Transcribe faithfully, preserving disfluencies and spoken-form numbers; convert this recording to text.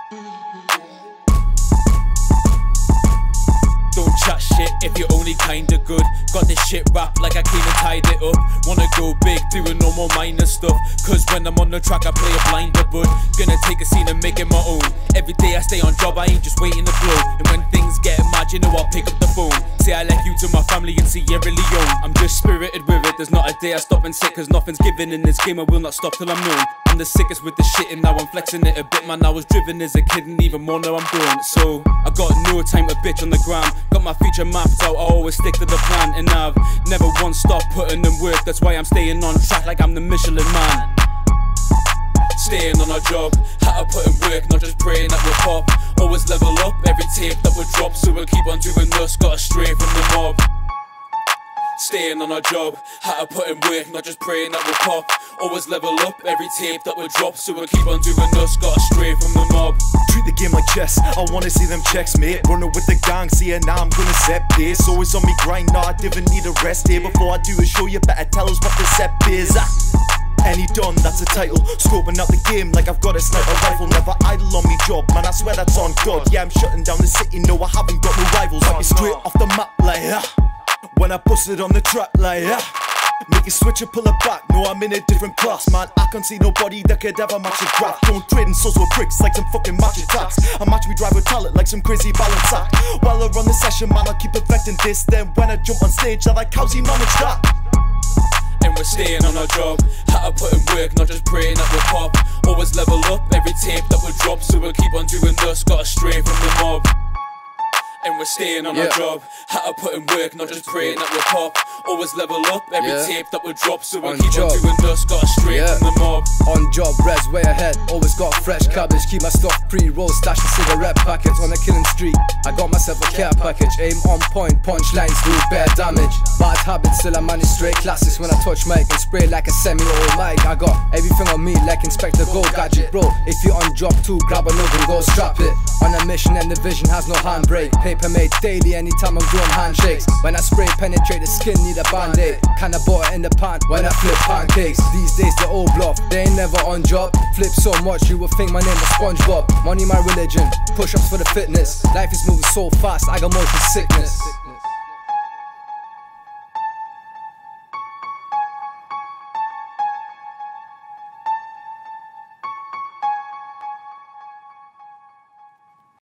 Don't chat shit if you're only kinda good. Got this shit wrapped like I came and tied it up. Wanna go big, doing no more minor stuff. Cause when I'm on the track I play a blinder bud. Gonna take a scene and make it my own. Every day I stay on job, I ain't just waiting to blow. And when things get mad, you know I'll pick up the phone. Say I left you to my family and Sierra Leone. I'm just spirited with it, there's not a day I stop and sit. Cause nothing's given in this game, I will not stop till I'm known. I'm the sickest with the shit and now I'm flexing it a bit. Man, I was driven as a kid and even more now I'm grown. So I got no time to bitch on the gram. Got my future mapped out, I always stick to the plan. And I've never once stopped putting in work. That's why I'm staying on track like I'm the Michelin man. Staying on our job, had to put in work, not just praying that we'll pop. Always level up every tape that we drop, so we'll keep on doing us, got stray from the mob. Staying on our job, had to put in work, not just praying that we'll pop. Always level up every tape that we drop, so we'll keep on doing us, got stray from the mob. Treat the game like chess, I wanna see them checks, mate. Running with the gang, see it now, I'm gonna set this. Always on me grind, nah, I didn't need a rest here. Before I do a show, you better tell us what the set is. Ah. Any done, that's a title. Scoping out the game like I've got a sniper rifle. Never idle on me job, man, I swear that's on God. Yeah, I'm shutting down the city, no, I haven't got no rivals. Wipe me straight off the map like, ah. When I bust it on the track like, ah. Make it switch and pull it back, no, I'm in a different class, man. I can't see nobody that could ever match a graph. Don't trade in souls with bricks like some fucking match attacks. I match me drive with talent like some crazy balance act. While I run the session, man, I keep perfecting this. Then when I jump on stage, I like how's he manage that? And we're staying on our job, had to put in work, not just praying that we'll pop. Always level up every tape that we drop, so we'll keep on doing us, got stray from the mob. And we're staying on yeah. our job, had to put in work, not just praying that we'll pop. Always level up every yeah. tape that we drop, so we'll on keep job. on doing us, got straight yeah. from the mob. On job, res way ahead, always got fresh cabbage. Keep my stock pre-roll, stash the cigarette packets. On a killing street, I got myself a care package. Aim on point, punchlines do bare damage. Bad habits, still I manage straight classics. When I touch mic and spray like a semi-automatic. I got everything on me like Inspector Gold Gadget, bro. If you're on job too, grab a note and go strap it. On a mission and the vision has no handbrake. Paper made daily anytime I'm doing handshakes. When I spray penetrate the skin, need a band-aid. Kinda bought it in the pan when I flip pancakes. These days they all bluff, they ain't never on job. Flip so much you would think my name was SpongeBob. Money my religion, push-ups for the fitness. Life is moving so fast, I got motion sickness.